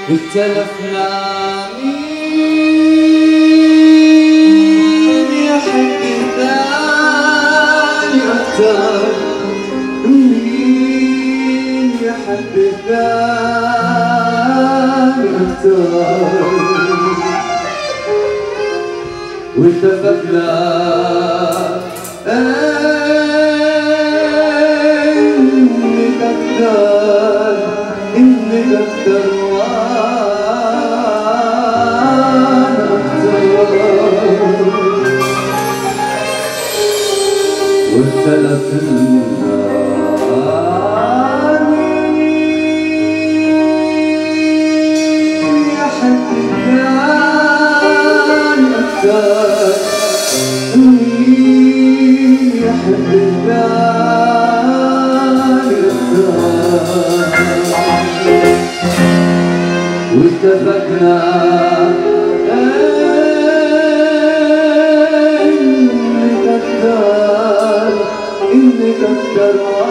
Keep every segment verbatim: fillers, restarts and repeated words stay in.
اختلفنا مين يحب الثاني أكتر، مين يحب الثاني أكتر، واتفقنا إنك أكتر، إنك أكتر وأنا أكتر، واختلفنا مين يحب الثاني أكتر، مين يحب الثاني أكتر، واتفقنا إنك أكتر، إنك أكتر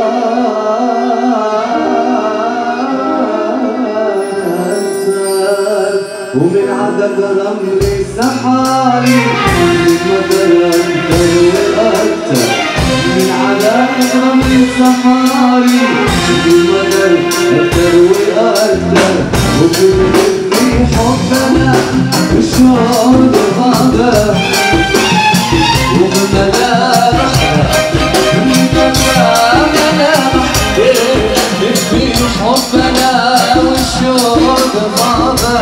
وأكتر، ومن عدد رملي سحاري مطر أكتر وأكتر، من عدد رملي سحاري مطر أكتر وأكتر، وكل في حبنا والشوق غابة وبملامحنا في حبنا والشوق غابة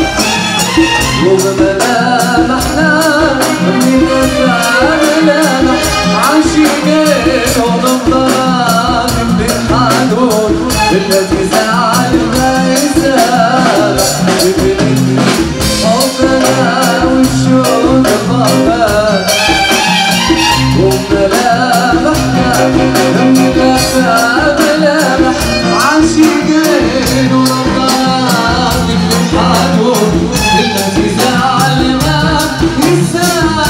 وبملامحنا ملامح عاشقين ونظران بالحدود التي زعل ما يسامح، حبنا والشوق غابة وملامحنا ملامح عاشقين ونظران بالحدود التي زعل ما يسامح.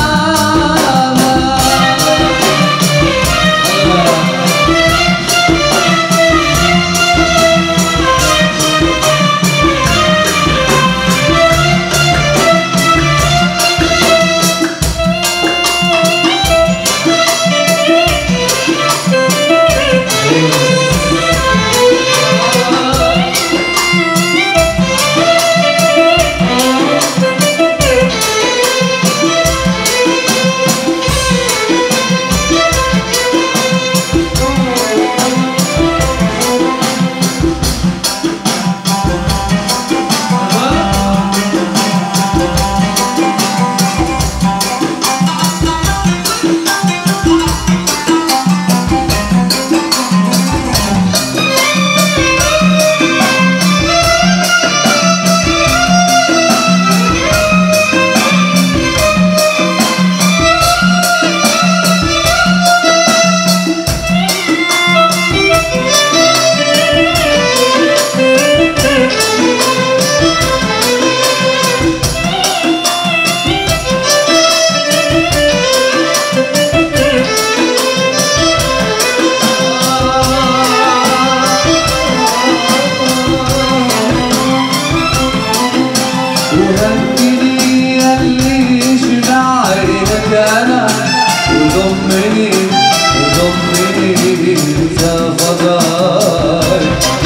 وضمني وضمني يا فضاي،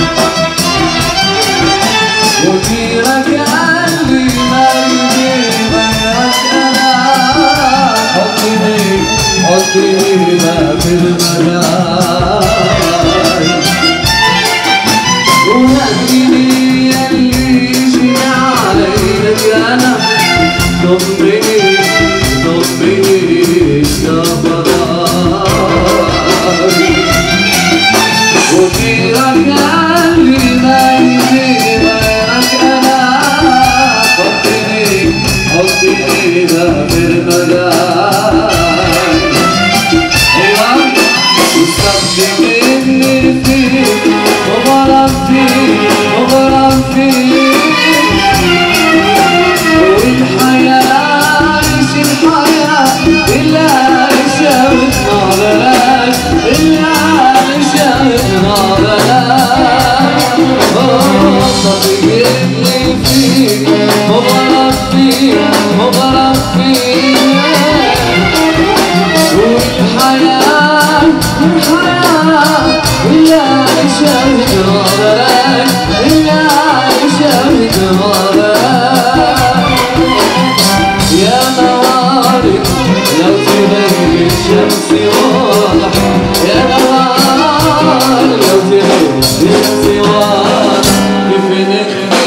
وكيرك قلبي ما يجي غيرك أنا، حطني حطني ما في المناي، وهديني يلي يجي عليك أنا، ضمني ضمني يا فضاي، وكيرك قلبي ما يجي غيرك أنا، حطني حطني ما في المجال،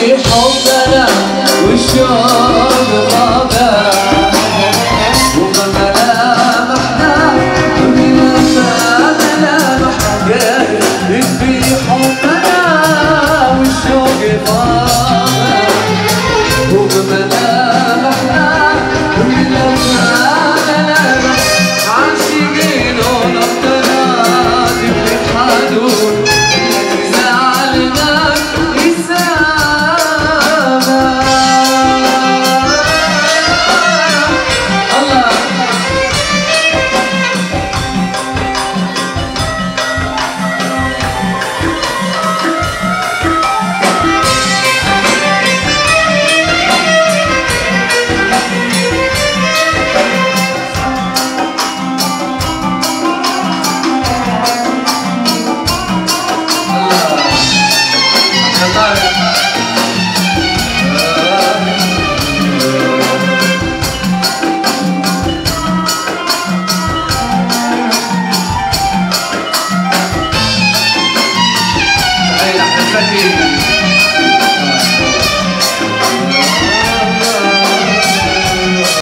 حبنا والشوق